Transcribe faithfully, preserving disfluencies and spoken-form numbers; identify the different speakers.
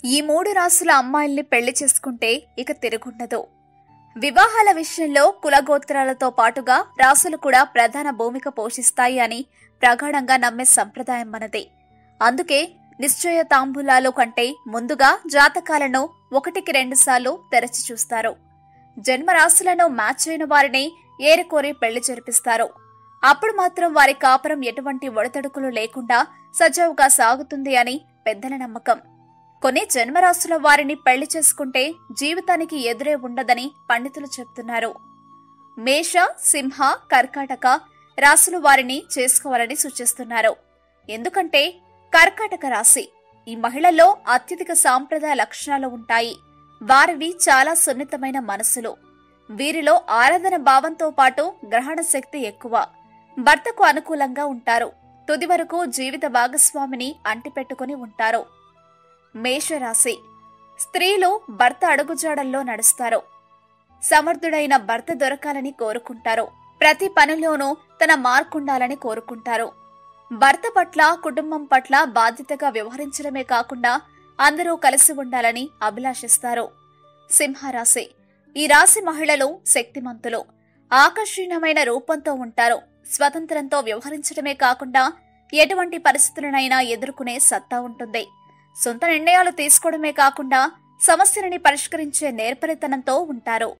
Speaker 1: ఈ మూడు రాసుల అమ్మాయిల్ని పెళ్లి చేసుకుంటే ఇక తిరుగుండదు. వివాహాల విషయంలో కులగోత్రాలతో పాటుగా రాసులు కూడా ప్రధాన భూమిక పోషిస్తాయి అని ప్రగాఢంగా నమ్మే సంప్రదాయం మనది. అందుకే నిశ్చయ తాంబూలాలు కంటే ముందుగా జాతకాలను ఒకటికి రెండుసార్లు తెరచి చూస్తారు. జన్మరాశులను మ్యాచ్ అయిన వారిని ఏరికోరి పెళ్లి జరిపిస్తారు. అప్పుడు మాత్రం వారి కాపురం ఎటువంటి ఒడతడుకులు లేకుండా సజావుగా సాగుతుంది అని పెద్దల నమ్మకం. కొన్ని జన్మరాశుల వారిని పెళ్లి చేసుకుంటే జీవితానికి ఎదురే ఉండదని పండితులు చెప్తున్నారు. మేష, సింహ, కర్కాటక రాశుల వారిని చేసుకోవాలని సూచిస్తున్నారు. ఎందుకంటే కర్కాటక రాశి ఈ మహిళల్లో అత్యధిక సాంప్రదాయ లక్షణాలు ఉంటాయి. వారివి చాలా సున్నితమైన మనసులు. వీరిలో ఆరాధన భావంతో పాటు గ్రహణ శక్తి ఎక్కువ. భర్తకు అనుకూలంగా ఉంటారు. తుది వరకు జీవిత భాగస్వామిని అంటిపెట్టుకుని ఉంటారు. మేషరాశి స్త్రీలు భర్త అడుగుజాడల్లో నడుస్తారు. సమర్థుడైన భర్త దొరకాలని కోరుకుంటారు. ప్రతి పనిలోనూ తన మార్కుండాలని కోరుకుంటారు. భర్త పట్ల, కుటుంబం పట్ల బాధ్యతగా వ్యవహరించడమే కాకుండా అందరూ కలిసి ఉండాలని అభిలాషిస్తారు. సింహరాశి ఈ రాశి మహిళలు శక్తిమంతులు. ఆకర్షణీయమైన రూపంతో ఉంటారు. స్వతంత్రంతో వ్యవహరించడమే కాకుండా ఎటువంటి పరిస్థితులనైనా ఎదుర్కొనే సత్తా ఉంటుంది. సొంత నిర్ణయాలు తీసుకోవడమే కాకుండా సమస్యలని పరిష్కరించే నేర్పరితనంతో ఉంటారు.